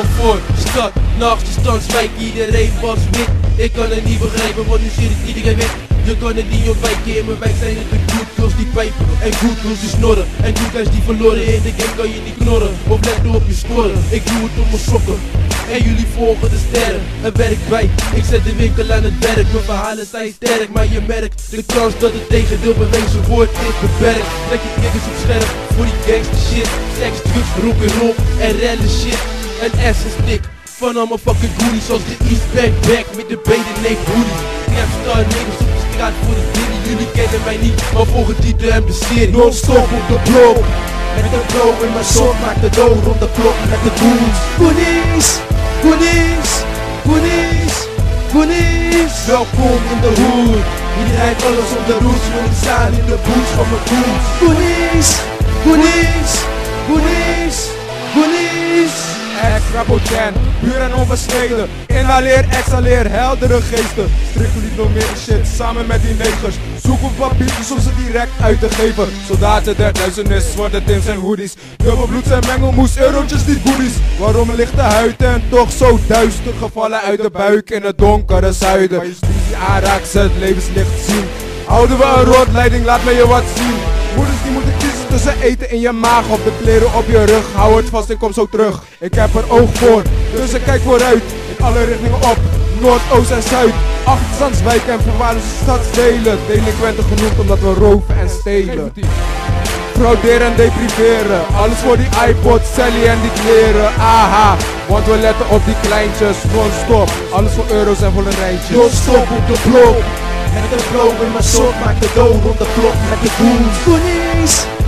Zandvoort, stad, nachts, de stadswijk, iedereen was wit. Ik kan het niet begrijpen, want nu zit het iedereen wit. Je kan het niet ontwijken, in mijn wijk zijn het de good girls die pijpen en good girls die snorren. En good guys die verloren, in de game kan je niet knorren of letten op je scoren. Ik doe het op mijn sokken en jullie volgen de sterren. Er werkt bij, ik zet de winkel aan het werk. Mijn verhalen zijn sterk, maar je merkt de kans dat het tegendeel bewezen wordt is beperkt. Trek je knikkers op scherp voor die gangster shit. Seks, drugs, rock'n'roll en rellen shit. Een essence stick van allemaal fucking goodies, zoals de East Back met de benen neef hoodie. Trapstar niggas op de straat voor de drie. Jullie kennen mij niet, maar volgen titel en de serie. Non-stop op de blok, met de flow in mijn sok, maak de dood rond de klok met de goonies. Goonies, goonies, goonies, goonies. Welkom in de hood, hier rijdt alles op de roes, wil ik staan in de boots van mijn goons. Goonies, goonies, goonies, goonies. Ex-Rabotan, puur en onbestreden. Inhaleer, exhaleer, heldere geesten. Strikken niet nog meer shit, samen met die negers. Zoek op papiertjes om ze direct uit te geven. Soldaten der duisternis, worden Tims en hoodies. Dubbelbloed en mengelmoes, eurotjes niet goodies. Waarom ligt de huid en toch zo duister? Gevallen uit de buik in het donkere zuiden. Waar je studie aanraakt, ze het levenslicht zien. Houden we een rotleiding, laat me je wat zien. Moeders die moeten kiezen tussen eten in je maag of de kleren op je rug. Hou het vast, ik kom zo terug. Ik heb er oog voor, dus ik kijk vooruit. In alle richtingen op, Noord, Oost en Zuid. Achterstandswijken en verwaarloosde stadsdelen. Delinquenten genoemd omdat we roven en stelen. Frauderen en depriveren. Alles voor die iPod, Sally en die kleren. Aha, want we letten op die kleintjes. Non-stop, alles voor euro's en volle rijntjes. Non-stop op de blok, met de flow in mijn sok, maak de dood rond de klok met de goons. Goonies.